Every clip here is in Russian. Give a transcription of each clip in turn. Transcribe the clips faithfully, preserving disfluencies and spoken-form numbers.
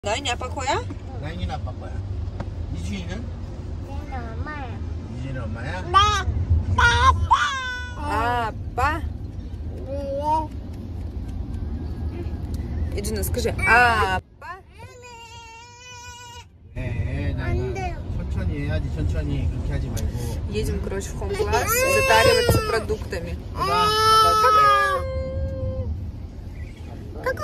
너희는 아빠 거야? 나인이는 아빠 거야. 이준이는? 얘는 엄마야. 이준이는 엄마야? 네. 아빠. 네. 예준아, скажи 아빠. 네, 나 안 돼요. 천천히 해야지. 천천히 그렇게 하지 말고. Едем, короче, в хом-класс затариваться продуктами. 봐봐. 까꿍.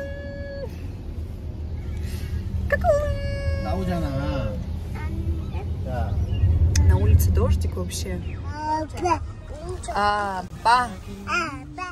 까꿍. 나오잖아. 자, На улице дождик вообще. 아빠. 아빠. 아빠.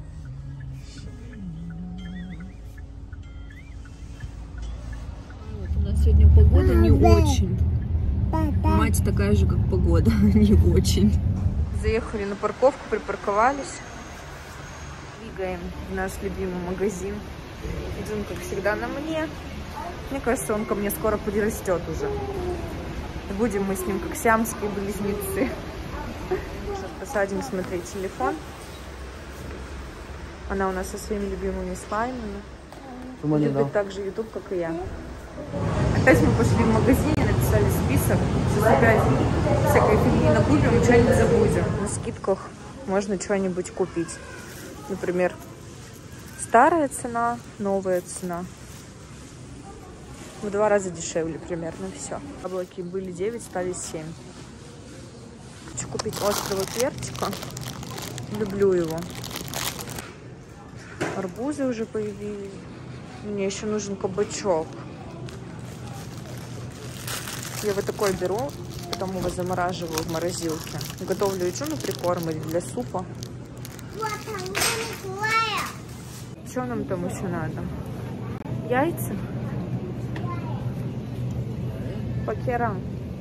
У нас сегодня погода не очень. Папа. Мать такая же, как погода, не очень. Заехали на парковку, припарковались. Двигаем в наш любимый магазин. Джун, как всегда, на мне. Мне кажется, он ко мне скоро подрастет уже. Будем мы с ним как сиамские близнецы. Посадим смотреть телефон. Она у нас со своими любимыми слаймами. Любит так же YouTube, как и я. Опять мы пошли в магазин, написали список. Сейчас опять всякой фигни накупим, ничего не забудем. На скидках можно что-нибудь купить. Например, старая цена, новая цена. В два раза дешевле примерно все. Яблоки были девять, стали семь. Хочу купить острого перчика. Люблю его. Арбузы уже появились. Мне еще нужен кабачок. Я вот такой беру, потом его замораживаю в морозилке. Готовлю Джуну прикорм или для супа. Что нам там еще надо? Яйца? Пакера.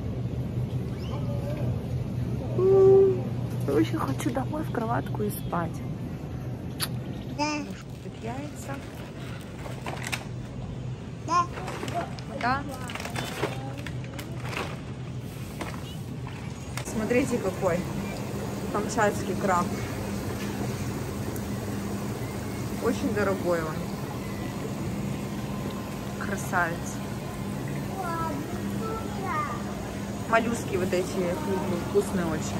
Я очень хочу домой в кроватку и спать. Можешь купить яйца. Да. Смотрите, какой камчатский краб. Очень дорогой он. Красавец. Моллюски вот эти вкусные очень.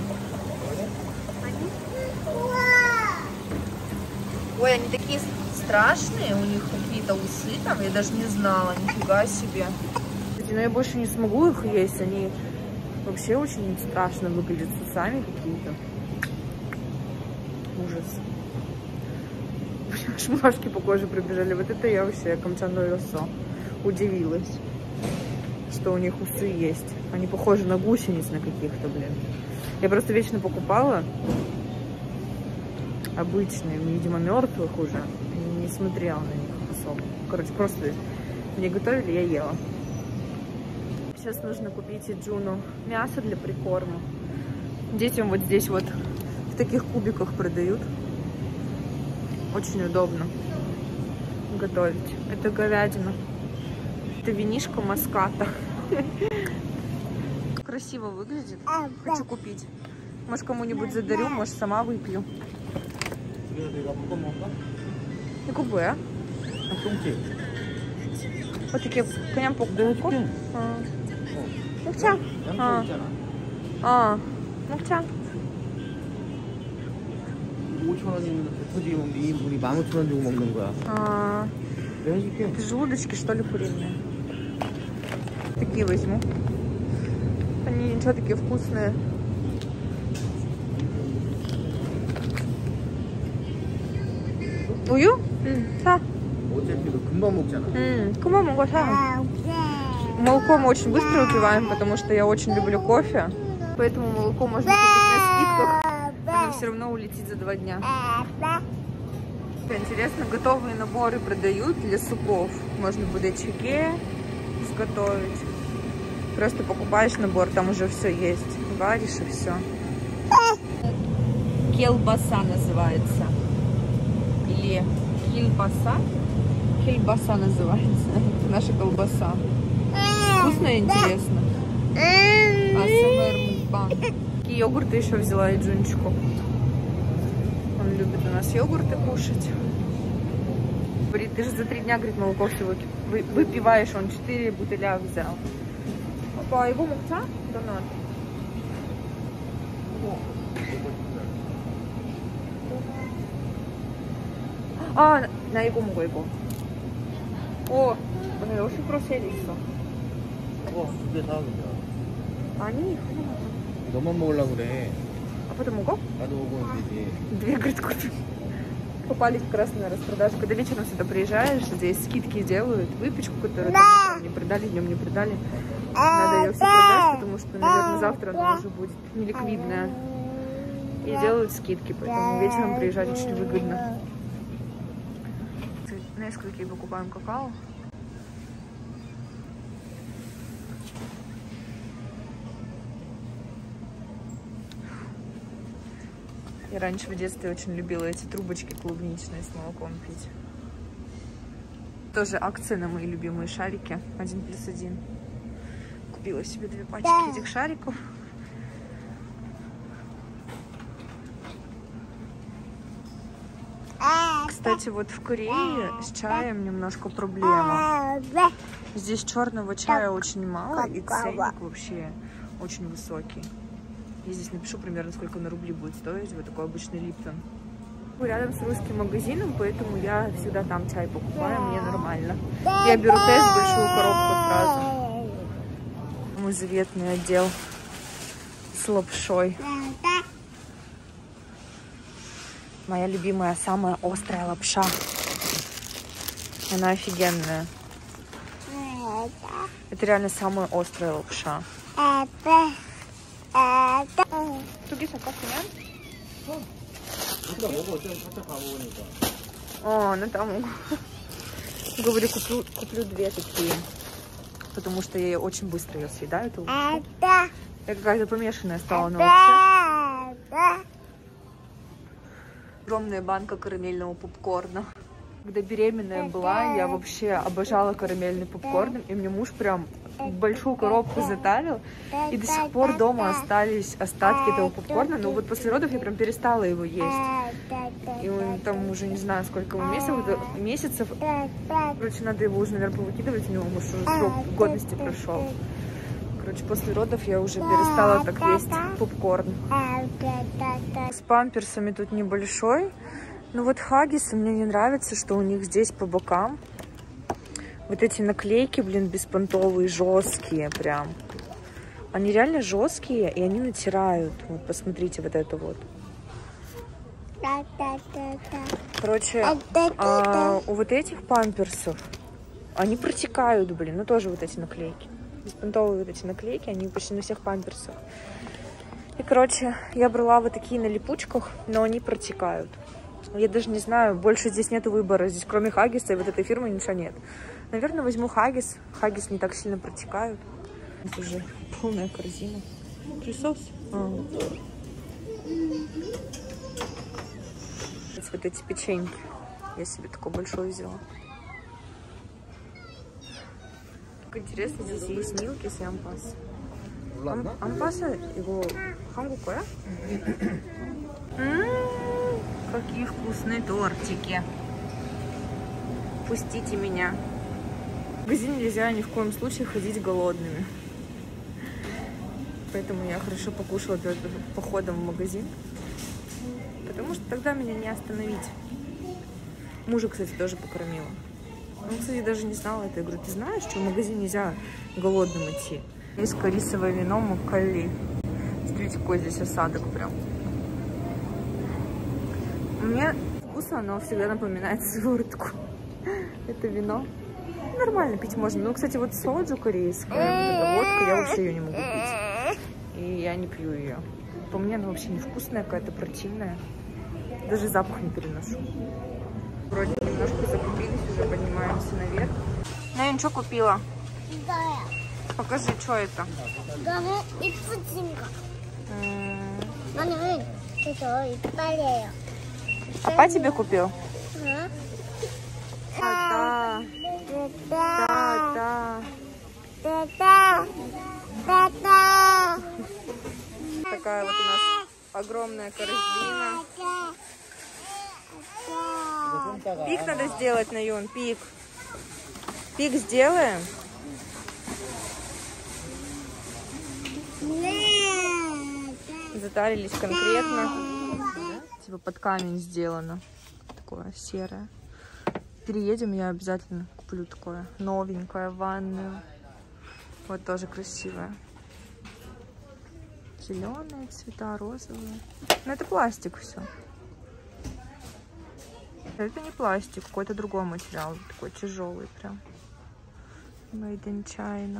Ой, они такие страшные, у них какие-то усы там, я даже не знала, нифига себе. Но я больше не смогу их есть, они вообще очень страшно выглядят, с усами какие-то. Ужас. Аж мурашки по коже пробежали. Вот это я вообще камчаной росо удивилась, что у них усы есть. Они похожи на гусениц на каких-то, блин. Я просто вечно покупала обычные, видимо, мертвых уже. Не смотрела на них особо. Короче, просто мне готовили, я ела. Сейчас нужно купить и Джуну мясо для прикорма. Детям вот здесь вот в таких кубиках продают. Очень удобно готовить. Это говядина. Это винишко маската. Красиво выглядит. Хочу купить. Может, кому-нибудь задарю, может, сама выпью. 이거 뭐야? 똥집. 어떻게 그냥 볶고? 어. 먹자. 양파 있잖아. 어. 먹자. 오천 원이면 백퍼지게 먹는데 이 인분이 만 오천 원 주고 먹는 거야. А, 내가 해줄게. это желудочки, что ли, куриные? Такие возьму. Они ничего, такие вкусные. 우유? 응, 사. 어차피 너 금방 먹잖아. 응, 그만 먹어, 사. Молоко мы очень быстро выпиваем, потому что я очень люблю кофе. Поэтому молоко можно купить на скидках. Оно все равно улетит за два дня. Интересно, готовые наборы продают для супов. Можно будет чеке изготовить. Просто покупаешь набор, там уже все есть. Варишь и все. Келбаса называется. Или кильбаса. Кильбаса называется. Это наша колбаса. Вкусно и интересно. АСМР мукбанг. И йогурты еще взяла и Джунчику. Он любит у нас йогурты кушать. говорит, ты же за три дня, говорит, молоко все выпиваешь, он четыре бутыля взял. Папа, его 먹자? Донат. 아, 나 이거 먹어, 이거. 어, 오늘 오십 퍼센트 세일 있어. 어, 두 개 사왔는데. 아니, 하나만. 너만 먹으려고 그래. 아빠도 먹어? 나도 먹으면 되지. Две, говорит, купим. Попались как раз на распродажу. Когда вечером сюда приезжаешь, здесь скидки делают. Выпечку, которую там не продали, днем не продали. Надо ее все продать, потому что, наверное, завтра она уже будет неликвидная. И делают скидки, поэтому вечером приезжать очень выгодно. Несколько покупаем какао. Я раньше в детстве очень любила эти трубочки клубничные с молоком пить. Тоже акция на мои любимые шарики. Один плюс один. Купила себе две пачки этих шариков. Кстати, вот в Корее с чаем немножко проблема. Здесь черного чая очень мало, и ценник вообще очень высокий. Я здесь напишу примерно, сколько на рубли будет стоить вот такой обычный Липтон. Рядом с русским магазином, поэтому я всегда там чай покупаю, мне нормально. Я беру тест, большую коробку сразу. Мой заветный отдел с лапшой. Моя любимая, самая острая лапша. Она офигенная. Это реально самая острая лапша. О, ну там. Говорю, куплю, куплю две такие. Потому что я очень быстро ее съедаю. Эту лапшу. Я какая-то помешанная стала на лапше. Огромная банка карамельного попкорна. Когда беременная была, я вообще обожала карамельный попкорн. И мне муж прям большую коробку затарил. И до сих пор дома остались остатки этого попкорна. Но вот после родов я прям перестала его есть. И он там уже не знаю, сколько ему месяцев. месяцев. Короче, надо его уже, наверное, повыкидывать. У него может уже срок годности прошел. Короче, после родов я уже перестала так есть попкорн. С памперсами тут небольшой. Но вот хаггисы мне не нравится, что у них здесь по бокам вот эти наклейки, блин, беспонтовые, жесткие прям. Они реально жесткие, и они натирают. Вот, посмотрите, вот это вот. Короче, а у вот этих памперсов они протекают, блин. Ну, тоже вот эти наклейки. Беспонтовые вот эти наклейки, они почти на всех памперсах. И, короче, я брала вот такие на липучках, но они протекают. Я даже не знаю, больше здесь нет выбора. Здесь кроме хаггиса и вот этой фирмы ничего нет. Наверное, возьму хаггис. Хаггис не так сильно протекают. Здесь уже полная корзина. Присос. А. Вот эти печеньки. Я себе такой большой взяла. Как интересно, здесь есть милкис и ампас. Ам, ампаса его хангу коя? Какие вкусные тортики. Пустите меня. В магазин нельзя ни в коем случае ходить голодными. Поэтому я хорошо покушала перед походом в магазин. Потому что тогда меня не остановить. Мужа, кстати, тоже покормила. Он, кстати, даже не знал это. Я говорю, ты знаешь, что в магазин нельзя голодным идти? Есть корисовое вино Маккалли. Смотрите, какой здесь осадок прям. Мне вкусно, оно всегда напоминает сыворотку. Это вино. Нормально пить можно. Ну, кстати, вот соджу корейская, водка, я вообще ее не могу пить. И я не пью ее. По мне она вообще невкусная, какая-то противная. Даже запах не переношу. Вроде немножко закупились, уже поднимаемся наверх. Наверное, что купила? Покажи, что это. Папа тебе купил? А, да. Да, да. Такая вот у нас огромная корзина. Пик надо сделать, Наюн, пик. Пик сделаем. Затарились конкретно. Типа под камень сделано. Такое серое. Переедем, я обязательно куплю такое новенькое ванную. Вот тоже красивое. Зеленые цвета, розовые. Но это пластик все. Это не пластик, какой-то другой материал. Такой тяжелый прям. Made in China.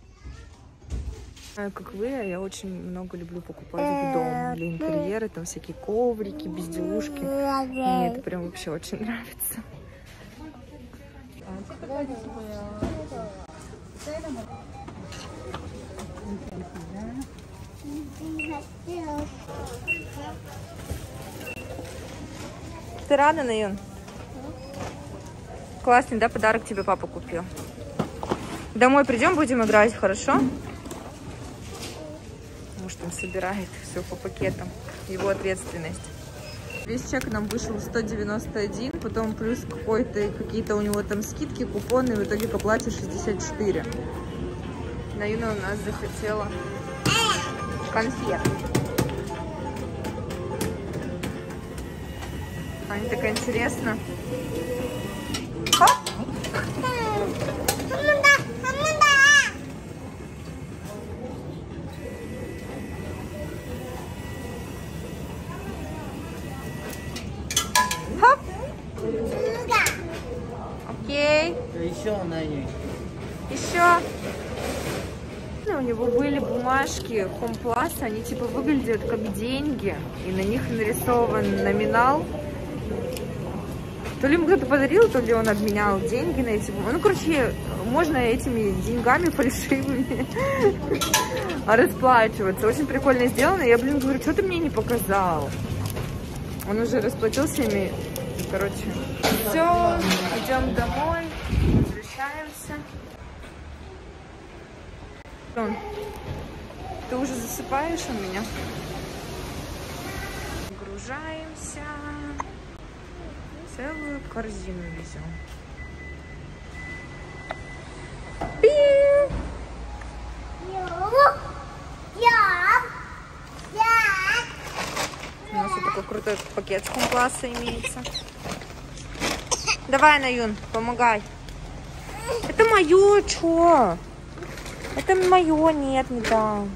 Как вы, я очень много люблю покупать в дом. Для интерьера там всякие коврики, безделушки. Мне это прям вообще очень нравится. Ты рада, Наюн? Классный, да, подарок тебе папа купил? Домой придем, будем играть, хорошо? Может, он собирает все по пакетам. Его ответственность. Весь чек нам вышел сто девяносто один, потом плюс какой-то, какие-то у него там скидки, купоны, в итоге к оплате шестьдесят четыре. Наюна у нас захотела конфет. Аня такая интересно. Хоп! Хоп! Окей. Еще на ней. Еще. У него были бумажки Хомплас, они типа выглядят как деньги, и на них нарисован номинал. То ли ему кто-то подарил, то ли он обменял деньги на эти бумаги. Ну, короче, можно этими деньгами фальшивыми расплачиваться. Очень прикольно сделано. Я, блин, говорю, что ты мне не показал? Он уже расплатился ими. Короче, все, идем домой, возвращаемся. Ты уже засыпаешь у меня? Загружаемся. Целую корзину везем. Пи! У нас вот такой крутой пакет с Хомпласа имеется. Давай, Наюн, помогай. Это мое, чё? Это мое, нет, не дам.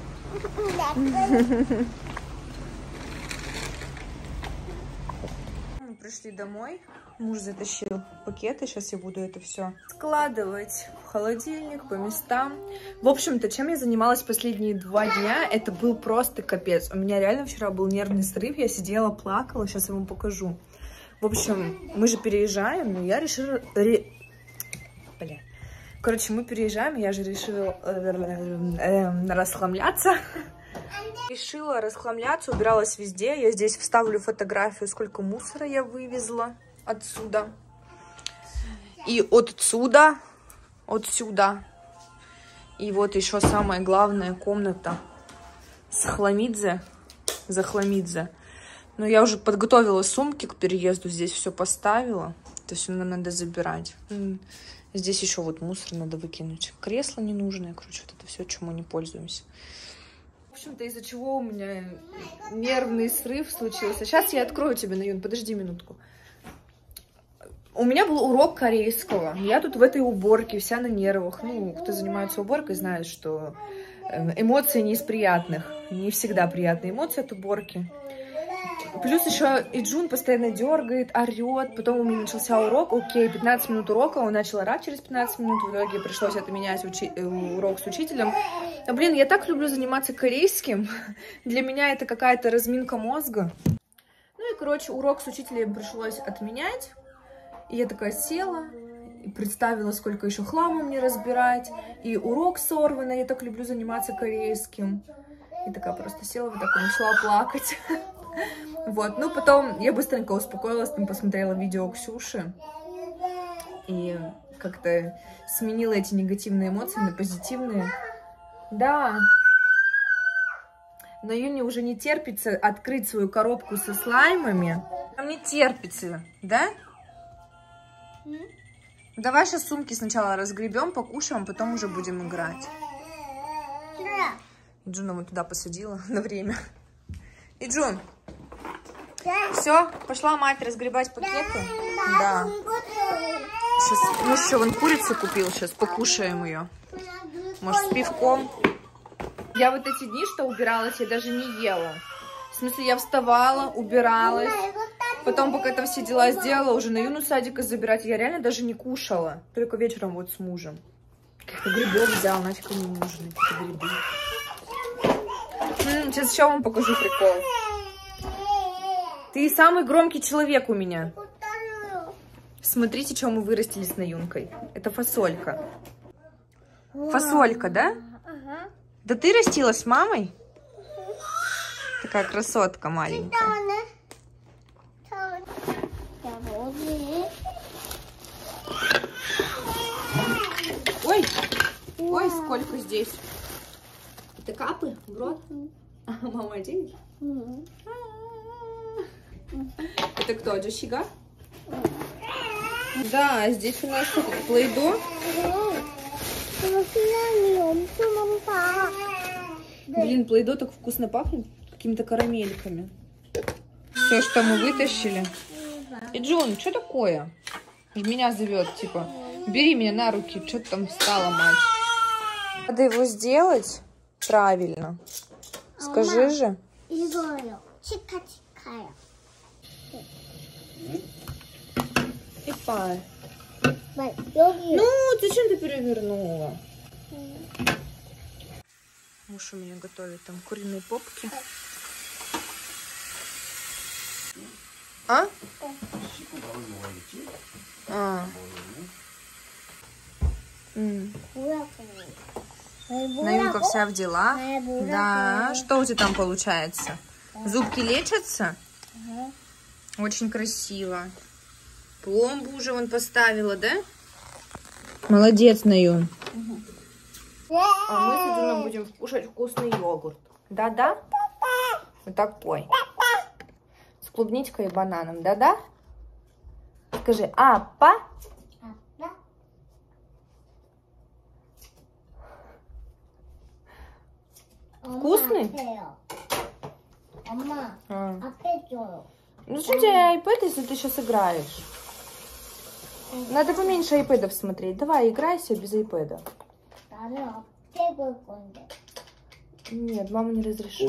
Мы пришли домой. Муж затащил пакеты. Сейчас я буду это все складывать в холодильник по местам. В общем-то, чем я занималась последние два дня, это был просто капец. У меня реально вчера был нервный срыв. Я сидела, плакала. Сейчас я вам покажу. В общем, мы же переезжаем, но я решила... Ре... Бля. Короче, мы переезжаем, я же решила расхламляться. Решила расхламляться, убиралась везде. Я здесь вставлю фотографию, сколько мусора я вывезла отсюда. И отсюда, отсюда. И вот еще самая главная комната с хламидзе, за хламидзе. Но я уже подготовила сумки к переезду, здесь все поставила. То есть нам надо забирать. Здесь еще вот мусор надо выкинуть. Кресло ненужное, короче, вот это все, чем мы не пользуемся. В общем-то, из-за чего у меня нервный срыв случился. Сейчас я открою тебе, Наюн, подожди минутку. У меня был урок корейского. Я тут в этой уборке, вся на нервах. Ну, кто занимается уборкой, знает, что эмоции не из приятных. Не всегда приятные эмоции от уборки. Плюс еще и Джун постоянно дергает, орет. Потом у меня начался урок. Окей, пятнадцать минут урока. Он начал орать через пятнадцать минут. В итоге пришлось отменять учи... урок с учителем. А, блин, я так люблю заниматься корейским. Для меня это какая-то разминка мозга. Ну и, короче, урок с учителем пришлось отменять. И я такая села и представила, сколько еще хлама мне разбирать. И урок сорван. Я так люблю заниматься корейским. И такая просто села, вот так и начала плакать. Вот, ну потом я быстренько успокоилась, там посмотрела видео Ксюши и как-то сменила эти негативные эмоции на позитивные. Да, но Юне уже не терпится открыть свою коробку со слаймами. А мне терпится, да? Давай сейчас сумки сначала разгребем, покушаем, потом уже будем играть. Джуна вот туда посадила на время. И Джун, все, пошла мать разгребать пакеты. Да. Сейчас муж еще вон курицу купил, сейчас покушаем ее. Может, с пивком. Я вот эти дни, что убиралась, я даже не ела. В смысле, я вставала, убиралась. Потом, пока там все дела сделала, уже на Юну садика забирать, я реально даже не кушала. Только вечером вот с мужем. Как-то грибов взял, нафиг они не нужны, эти грибы. М-м, сейчас еще вам покажу прикол. Ты самый громкий человек у меня. Смотрите, что мы вырастили с Наюнкой. Это фасолька. Фасолька, да? Да ты растила с мамой? Такая красотка маленькая. Ой, ой, сколько здесь. Это капы в рот? А, мама, оденешь? Это кто, Джошига? Да, здесь у нас плейдо. Блин, плейдо так вкусно пахнет. Какими-то карамельками. Все, что мы вытащили. И Джун, что такое? Меня зовет, типа, бери меня на руки. Что ты там встала, мать? Надо его сделать правильно. Скажи же. Ипа. Ну, зачем ты перевернула? Муж у меня готовит там куриные попки. А? А. Наюнка вся в делах. Да. Что у тебя там получается? Зубки лечатся? Очень красиво. Пломбу уже вон поставила, да? Молодец, Наюн. А мы с Юном будем кушать вкусный йогурт. Да-да? Вот такой. С клубничкой и бананом. Да-да? Скажи, апа. Вкусный? А. Ну что тебе iPad, если ты сейчас играешь? Надо поменьше айпэдов смотреть. Давай, играйся без айпэда. Нет, мама не разрешила.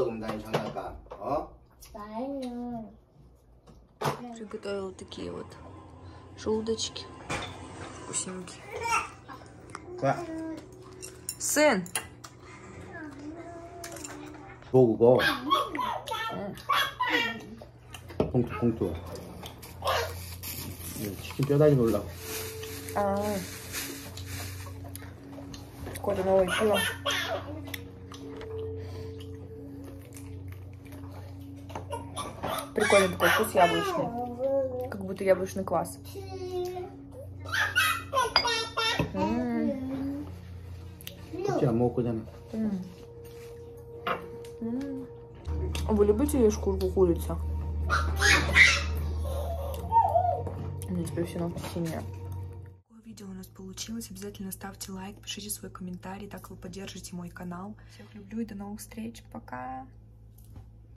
Приготовила такие вот желудочки. Вкусненькие. Сын. 보고 봉투 봉투 치킨 뼈다귀 놀라고. А, Коля новый съел. Прикольный такой вкус яблочный. Как будто яблочный квас. М-м-м. 껍질 안 먹을 거잖아. М-м. М-м. Вы любите шкурку курицы? У меня теперь все ногти синие. Видео у нас получилось. Обязательно ставьте лайк, пишите свой комментарий, так вы поддержите мой канал. Всех люблю и до новых встреч. Пока!